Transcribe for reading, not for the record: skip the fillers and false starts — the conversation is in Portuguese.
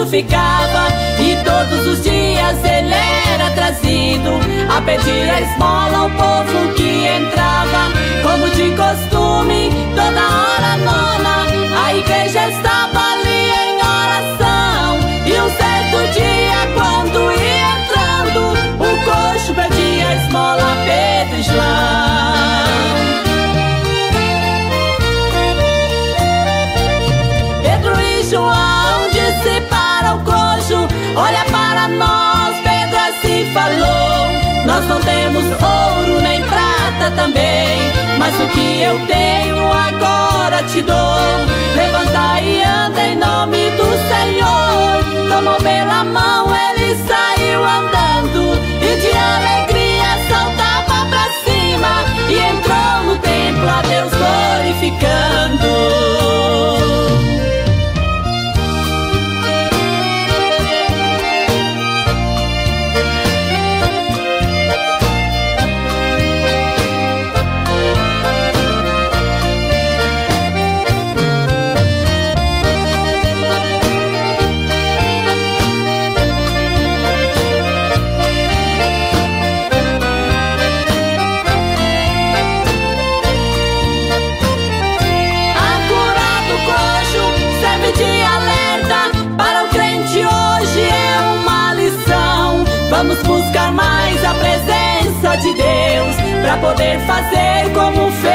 coxo ficava e todos os dias ele era trazido a pedir a esmola ao povo que entrava. Como de costume, toda hora nona, a igreja estava ali em oração. E um certo dia, quando ia entrando, o coxo pedia a esmola a Pedro e Islão. Pedro e João disse para o coxo: olha para nós. Pedro assim falou: nós não temos ouro nem prata também, mas o que eu tenho agora te dou. Levanta e anda em nome do Senhor. Tomou pela mão, ele saiu andando e de alegria saltava pra cima e entrou no templo a Deus glorificando. Vamos buscar mais a presença de Deus, pra poder fazer como fez